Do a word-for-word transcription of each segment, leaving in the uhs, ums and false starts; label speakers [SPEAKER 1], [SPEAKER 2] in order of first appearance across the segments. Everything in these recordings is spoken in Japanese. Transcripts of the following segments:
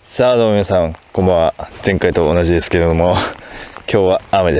[SPEAKER 1] さあどうも皆さんこんばんは。前回と同じですけれども今日は雨です。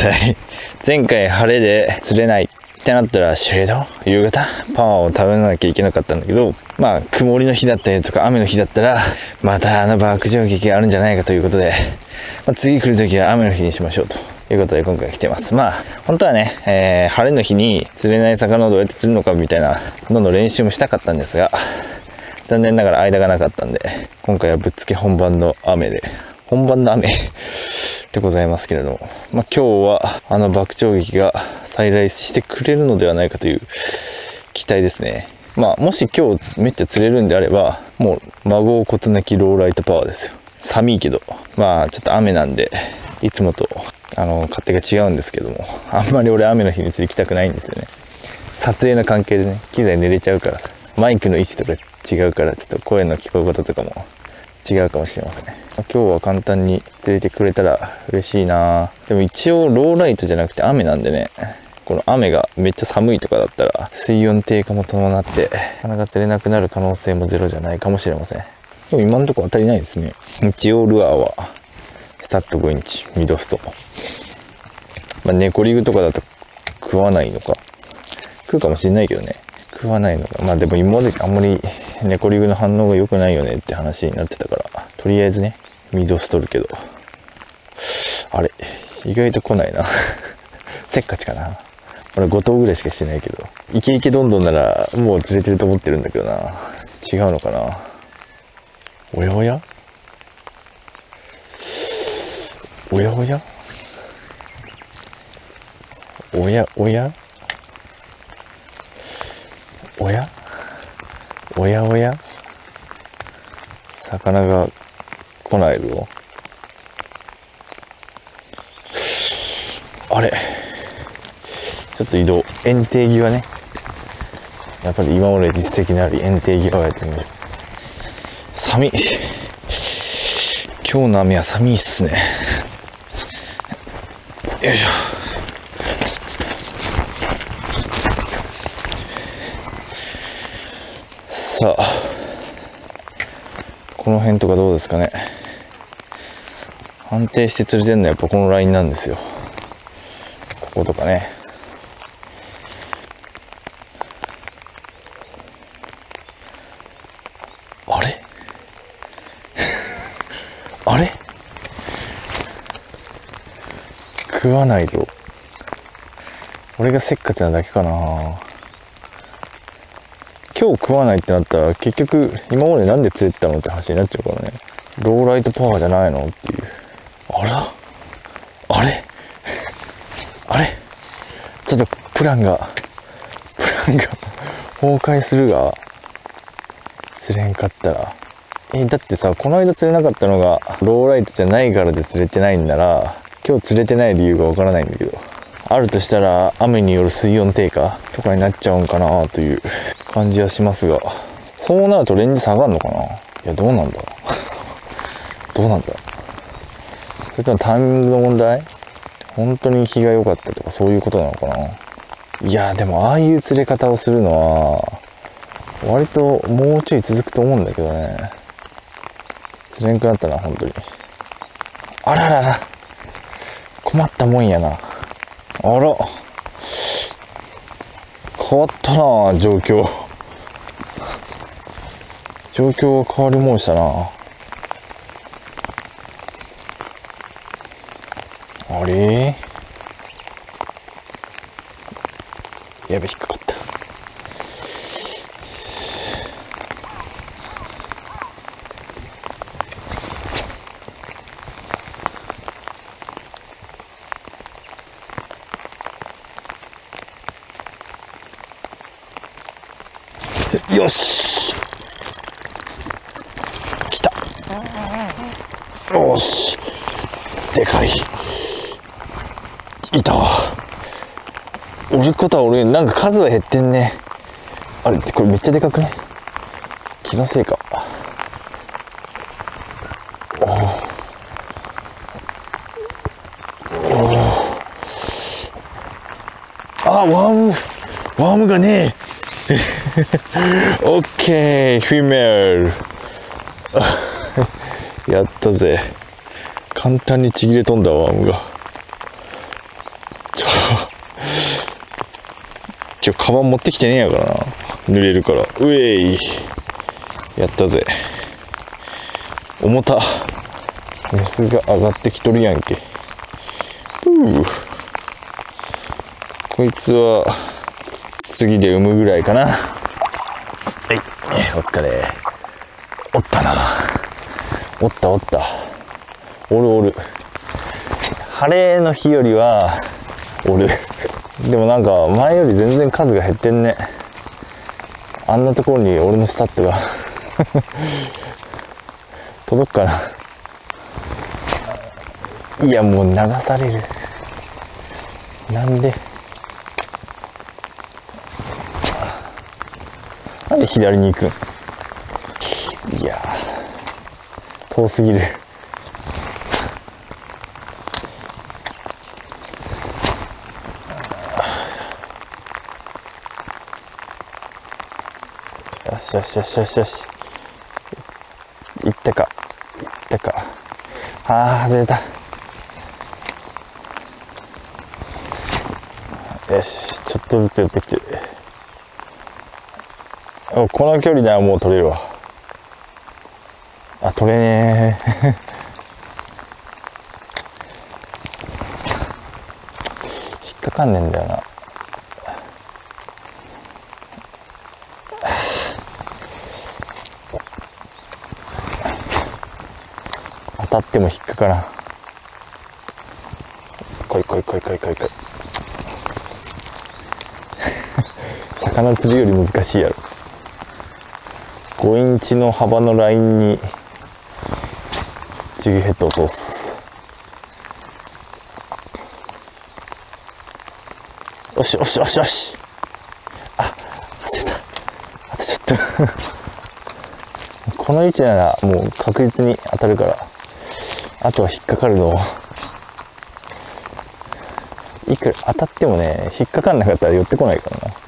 [SPEAKER 1] 前回晴れで釣れないってなったらシェード夕方パワーを食べなきゃいけなかったんだけど、まあ曇りの日だったりとか雨の日だったらまたあの爆上撃があるんじゃないかということで、まあ、次来る時は雨の日にしましょうということで今回来てます。まあ本当はね、えー、晴れの日に釣れない魚をどうやって釣るのかみたいなどんどん練習もしたかったんですが、残念ながら間がなかったんで今回はぶっつけ本番の雨で本番の雨でございますけれども、まあ、今日はあの爆鳥撃が再来してくれるのではないかという期待ですね。まあもし今日めっちゃ釣れるんであればもう孫ことなきローライトパワーですよ。寒いけどまあちょっと雨なんでいつもとあの勝手が違うんですけども、あんまり俺雨の日に釣り行きたくないんですよね。撮影の関係でね機材寝れちゃうからさ、マイクの位置とか違うからちょっと声の聞こえ方とかも違うかもしれません。今日は簡単に釣れてくれたら嬉しいな。でも一応ローライトじゃなくて雨なんでね、この雨がめっちゃ寒いとかだったら水温低下も伴ってなかなか釣れなくなる可能性もゼロじゃないかもしれません。でも今のところ当たりないですね。一応ルアーはスタッドごインチミドスト、まあ、ネコリグとかだと食わないのか食うかもしれないけどね、食わないのか。まあでも今まであんまりネコリグの反応が良くないよねって話になってたから、とりあえずねミドス取るけど、あれ意外と来ないなせっかちかな。俺ご頭ぐらいしかしてないけど、イケイケどんどんならもう釣れてると思ってるんだけどな。違うのかな。おやおやおやおやおやおやおやおやおや魚が来ないぞ。あれちょっと移動、園庭際ね、やっぱり今まで実績のある園庭際をやってみる。寒い、今日の雨は寒いっすね。よいしょ。さあこの辺とかどうですかね。安定して釣れてるのはやっぱこのラインなんですよ。こことかね。あれあれ食わないぞ。俺がせっかちなだけかな。今日食わないってなったら結局今までなんで釣れてたのって話になっちゃうからね。ローライトパワーじゃないのっていう。あらあれあれちょっとプランがプランが崩壊するが、釣れんかったらえだってさ、この間釣れなかったのがローライトじゃないからで釣れてないんなら今日釣れてない理由がわからないんだけど、あるとしたら雨による水温低下とかになっちゃうんかなという感じはしますが、そうなるとレンジ下がるのかな。いやどうなんだどうなんだそれともタイミングの問題、本当に日が良かったとかそういうことなのかな。いやでもああいう釣れ方をするのは割ともうちょい続くと思うんだけどね。釣れんくなったな本当に。あららら困ったもんやな。あら変わったな状況状況が変わりもんしたな。あれやべ引っかかった。よし来た。よしでかいいたわ。おることは俺なんか数は減ってんね。あれこれめっちゃでかくね。気のせいか。おおあワームワームがねえオッケーフィメールやったぜ。簡単にちぎれ飛んだワームが。ちょ今日カバン持ってきてねえやからな。濡れるから。うえい、やったぜ。重た。メスが上がってきとるやんけ。ふう、こいつは次で産むぐらいかな。はい、お疲れ。おったな。おったおった。おるおる。晴れの日よりはおる。でもなんか前より全然数が減ってんね。あんなところに俺のスタッドが届くかな。いやもう流される。なんでなんで左に行くん。いや遠すぎる。よしよしよしよしよし。いったかいったか。ああ外れた。よし、ちょっとずつ寄ってきてる。お、この距離ならもう取れるわ。あ、取れねえ引っかかんねえんだよな。当たっても引っかからん。来い来い来い来い来い来い。魚釣りより難しいやろ。ごインチの幅のラインにジグヘッドを通す。よしよしよしよし。あ、忘れた。あとちょっとこの位置ならもう確実に当たるから、あとは引っかかるのを。いくら当たってもね、引っかかんなかったら寄ってこないからな。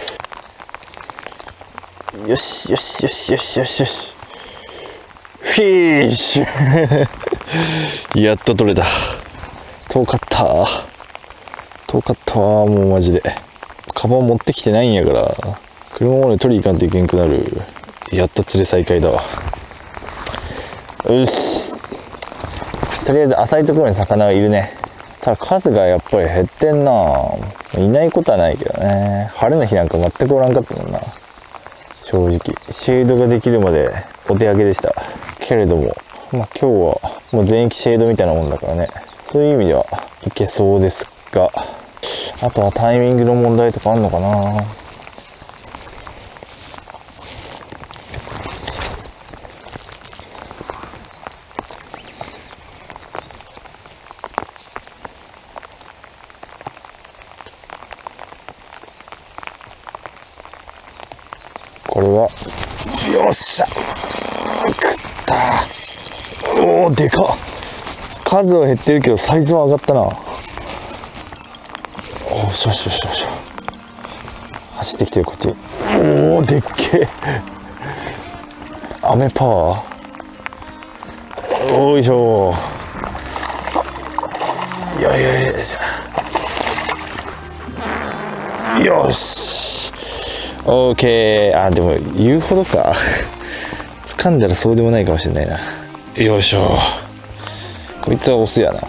[SPEAKER 1] よしよしよしよしよしよし。フィッシュやっと取れた。遠かった。遠かったわ、もうマジで。カバン持ってきてないんやから、車まで取り行かんといけんくなる。やっと釣れ再開だわ。よし。とりあえず浅いところに魚がいるね。ただ数がやっぱり減ってんな。いないことはないけどね。晴れの日なんか全くおらんかったもんな。正直シェードができるまでお手上げでしたけれども、まあ今日はもう全域シェードみたいなもんだからね、そういう意味ではいけそうですが、あとはタイミングの問題とかあんのかな。これはよっしゃ、食った。おおでかっ。数は減ってるけどサイズは上がったな。おおしょしょしょしょ。走ってきてるこっち。おおでっけえ。雨パワー。おいしょ。いやいやいやよし。オーケー。あ、でも言うほどか。掴んだらそうでもないかもしれないな。よいしょ。こいつはオスやな。上が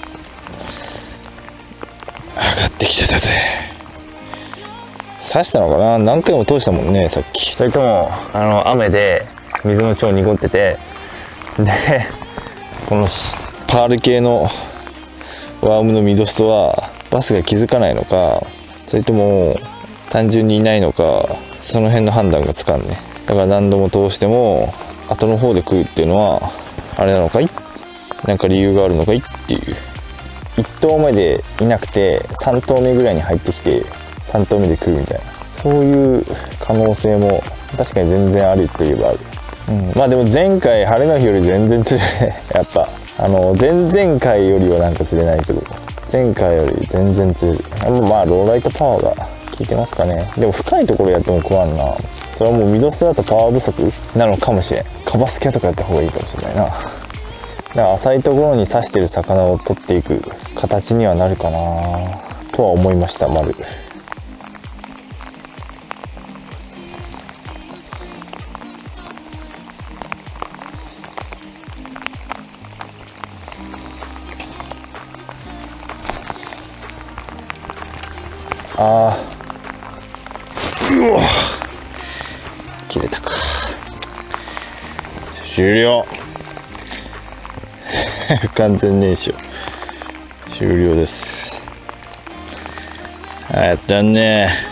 [SPEAKER 1] ってきてたぜ。刺したのかな。何回も通したもんねさっき。それともあの雨で水も超濁ってて、でこのパール系のワームのミドストはバスが気づかないのか、それとも単純にいないのか、その辺の判断がつかんね。だから何度も通しても後の方で食うっていうのはあれなのかい、なんか理由があるのかいっていう。いち投目でいなくてさん投目ぐらいに入ってきてさん投目で食うみたいな、そういう可能性も確かに全然あるといえばある。うん、まあでも前回晴れの日より全然釣れないやっぱあの前々回よりはなんか釣れないけど、前回より全然釣れる。まあローライトパワーが効いてますかね。でも深いところやっても食わんな。それはもうミドスだとパワー不足なのかもしれん。カバスキャとかやった方がいいかもしれないな。 だから浅いところに刺してる魚を取っていく形にはなるかなとは思いました。丸あー、うわ切れたか。終了不完全燃焼終了です。あ、やったね。